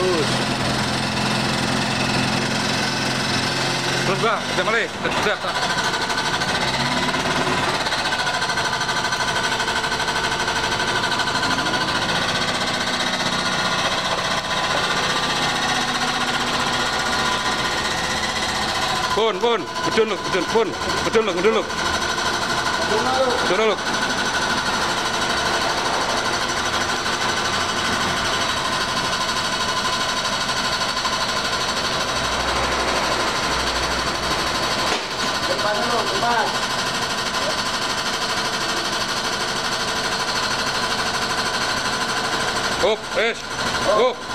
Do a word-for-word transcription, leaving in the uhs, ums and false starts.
Terus. Terus bang, siap balik. Siap. Pun, pun, betul lu, betul, pun, betul lu, betul lu, betul lu. Depan dulu, depan. Up, es, up.